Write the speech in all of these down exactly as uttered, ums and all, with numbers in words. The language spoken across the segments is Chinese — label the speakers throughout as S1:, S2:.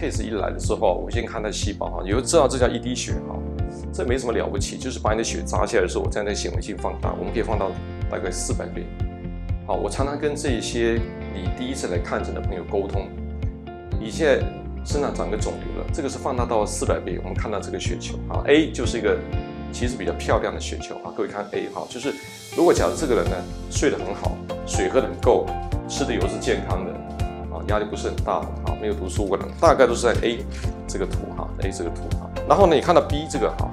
S1: case 一来的时候，我先看它细胞哈，你就知道这叫一滴血哈，这没什么了不起，就是把你的血扎下来的时候，我在那显微镜放大，我们可以放到大概四百倍。好，我常常跟这些你第一次来看诊的朋友沟通，你现在身上长个肿瘤了，这个是放大到四百倍，我们看到这个血球啊 ，A 就是一个其实比较漂亮的血球啊，各位看 A 哈，就是如果假如这个人呢睡得很好，水喝得很够，吃的油是健康的。压力不是很大的，好，没有读书过的，大概都是在 A 这个图哈 ，A 这个图哈。然后呢，你看到 B 这个哈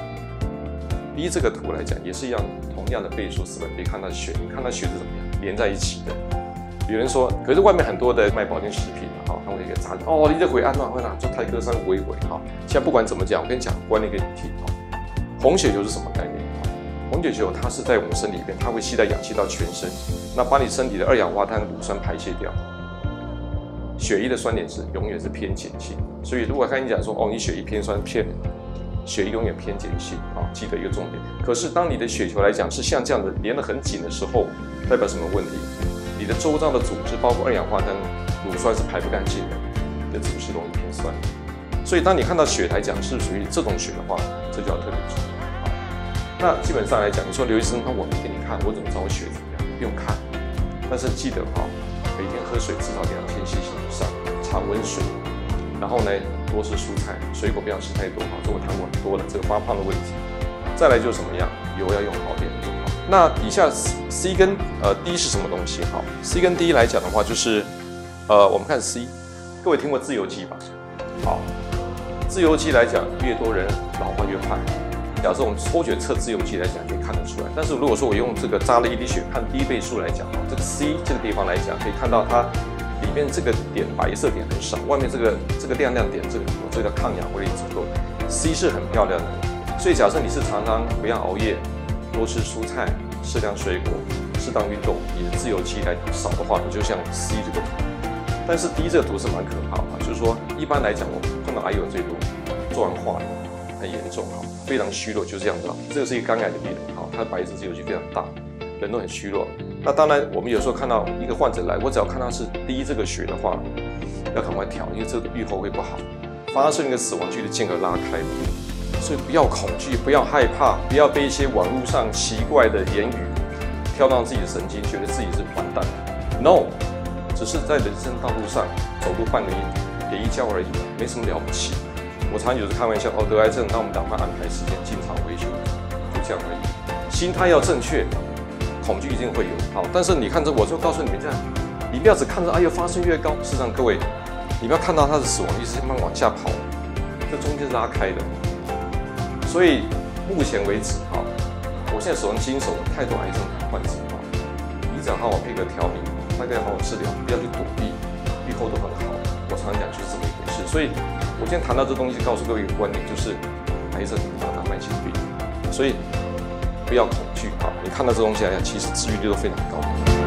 S1: ，B 这个图来讲也是一样，同样的倍数四百倍，看到血，你看到血是怎么样连在一起的。有人说，可是外面很多的卖保健食品的哈，他会给查哦，你这回安暖会哪做泰戈山维维哈。现在不管怎么讲，我跟你讲观念给你听哈。红血球是什么概念？红血球它是在我们身体里面，它会吸带氧气到全身，那把你身体的二氧化碳、乳酸排泄掉。血液的酸碱值永远是偏碱性，所以如果跟你讲说哦，你血液偏酸偏，血液永远偏碱性啊，记得一个重点。可是当你的血球来讲是像这样的连得很紧的时候，代表什么问题？你的周遭的组织，包括二氧化碳、乳酸是排不干净的，你的组织容易偏酸。所以当你看到血来讲是属于这种血的话，这就要特别注意。那基本上来讲，你说刘医生，那我给你看，我怎么知道我血怎么样？不用看，但是记得哈。每天喝水至少两千 C C 以上，常温水。然后呢，多吃蔬菜，水果不要吃太多哈，中国糖果很多了，这个发胖的问题。再来就是怎么样，油要用好点就好。那底下 C 跟呃 D 是什么东西？哈 ，C 跟 D 来讲的话，就是呃，我们看 C， 各位听过自由基吧？好，自由基来讲，越多人老化越快。假设我们抽血测自由基来讲，可以看得出来。但是如果说我用这个扎了一滴血看低倍数来讲，这个 C 这个地方来讲，可以看到它里面这个点白色点很少，外面这个这个亮亮点这个这个抗氧化力足够 ，C 是很漂亮的。所以假设你是常常不要熬夜，多吃蔬菜，适量水果，适当运动，你的自由基来讲少的话，你就像 C 这个图。但是 D 这个图是蛮可怕的，就是说一般来讲，我们碰到癌友最多做完化很严重哈。非常虚弱，就这样子。这个是一个肝癌的病人，好，他的白质自由基非常大，人都很虚弱。那当然，我们有时候看到一个患者来，我只要看他是低这个血的话，要赶快调，因为这个预后会不好，发生一个死亡距离间隔拉开。所以不要恐惧，不要害怕，不要被一些网络上奇怪的言语挑动自己的神经，觉得自己是完蛋。No， 只是在人生道路上走路半个一跌一跤而已，没什么了不起。我常有时开玩笑，哦，得癌症，那我们赶快安排时间进场维修，就这样而已。心态要正确，恐惧一定会有。好，但是你看这，我就告诉你们这样，你不要只看着哎呦发生越高，事实上各位，你不要看到它的死亡率是慢慢往下跑，这中间是拉开的。所以目前为止，哈，我现在手上经手了太多癌症患者，哈，你只要好好配合调理，大概好好治疗，不要去躲避，预后都很好。我常常讲就是这么一回事，所以。我今天谈到这东西，告诉各位一个观点，就是癌症大大慢性病，所以不要恐惧啊！你看到这东西来讲，其实治愈率都非常高。